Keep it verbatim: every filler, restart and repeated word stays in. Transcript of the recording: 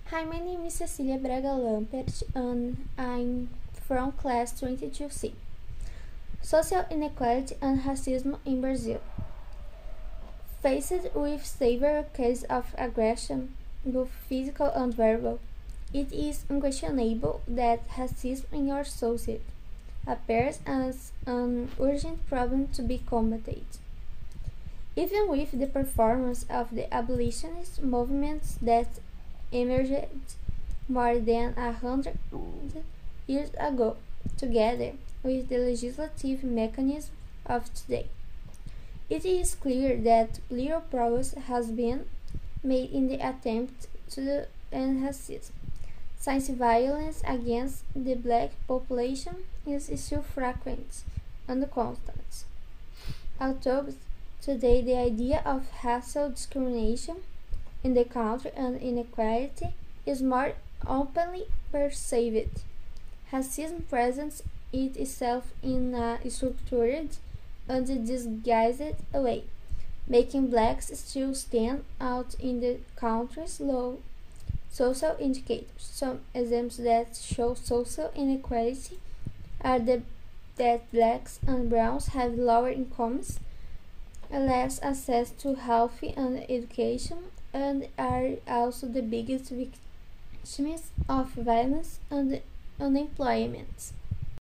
Hi, my name is Cecilia Braga Lampert and I'm from class twenty-two C. Social inequality and racism in Brazil. Faced with several cases of aggression, both physical and verbal, it is unquestionable that racism in our society appears as an urgent problem to be combated. Even with the performance of the abolitionist movements that emerged more than a hundred years ago, together with the legislative mechanism of today, it is clear that little progress has been made in the attempt to end racism, since violence against the black population is still frequent and constant. Although today the idea of racial discrimination in the country and inequality is more openly perceived, racism presents itself in a structured and disguised way, making blacks still stand out in the country's low social indicators. Some examples that show social inequality are the, that blacks and browns have lower incomes, less access to health and education, and are also the biggest victims of violence and unemployment.